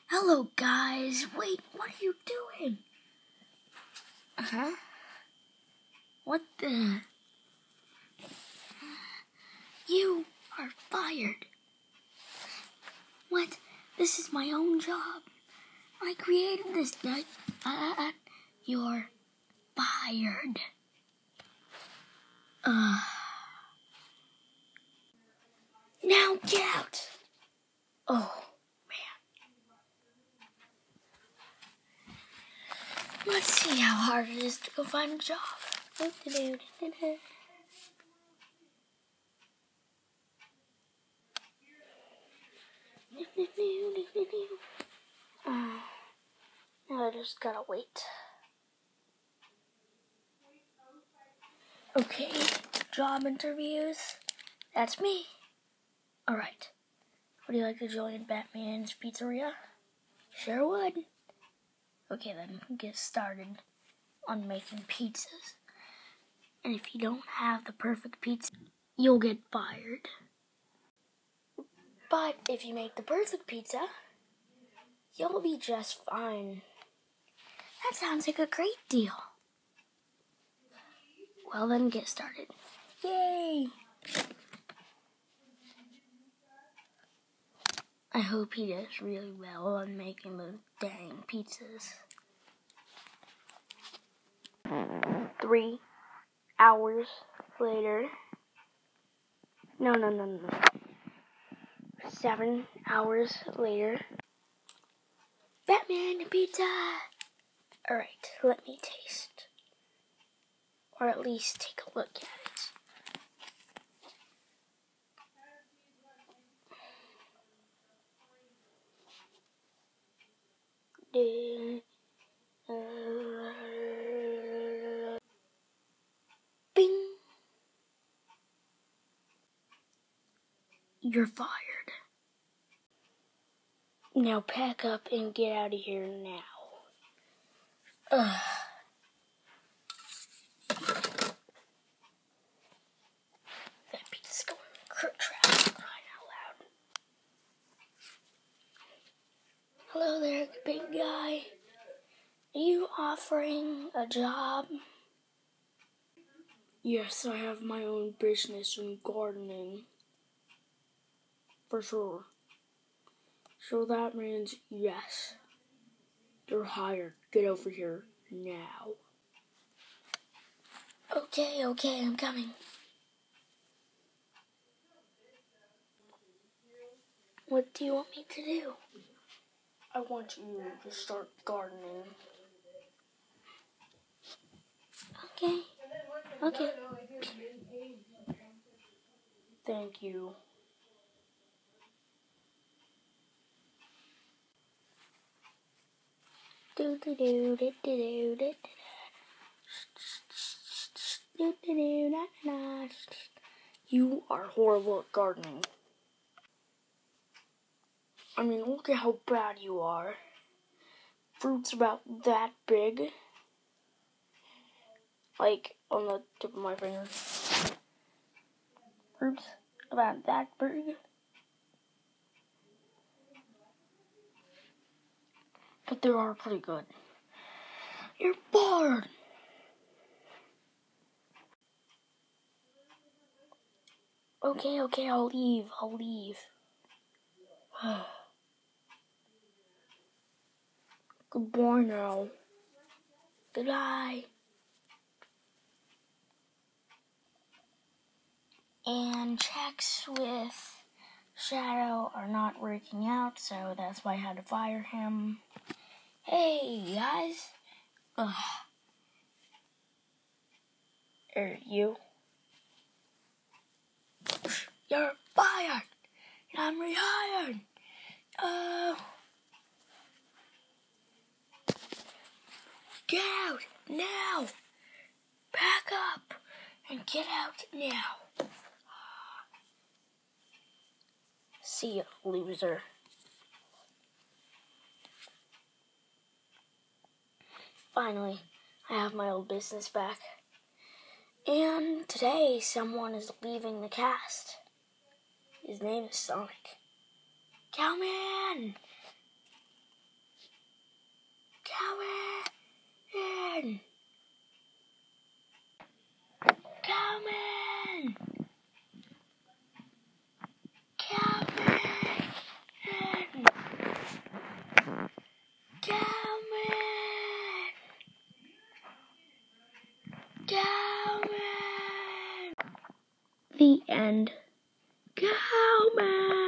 Hello, guys. Wait, what are you doing? Huh? What the? You are fired. What? This is my own job. I created this. You're fired. Now get out. Oh, man. Let's see how hard it is to go find a job. Now I just gotta wait. Okay, job interviews. That's me. Alright. Would you like to join Batman's Pizzeria? Sure would. Okay then, get started on making pizzas. And if you don't have the perfect pizza, you'll get fired. But if you make the perfect pizza, you'll be just fine. That sounds like a great deal. Well then, get started. Yay! I hope he does really well on making those dang pizzas. 3 hours later. No. 7 hours later. Batman pizza! Alright, let me taste. Or at least take a look at it. Bing! You're fired. Now pack up and get out of here now. That pizza's going in the crook trap. Crying out loud. Hello there, big guy. Are you offering a job? Yes, I have my own business in gardening. For sure. So that means yes. You're hired. Get over here now. Okay, I'm coming. What do you want me to do? I want you to start gardening. Okay. Thank you. You are horrible at gardening. I mean, look at how bad you are. Fruit's about that big. Like, on the tip of my finger. Fruit's about that big. But they are pretty good. You're bored! Okay, I'll leave. Goodbye now. Goodbye. And checks with Shadow are not working out, so that's why I had to fire him. Hey, guys. You. You're fired. And I'm rehired. Get out now. Pack up and get out now. See ya, loser. Finally, I have my old business back. And today, someone is leaving the cast. His name is Sonic. Come in! Calvin! Calvin! Calvin! The end. Calvin!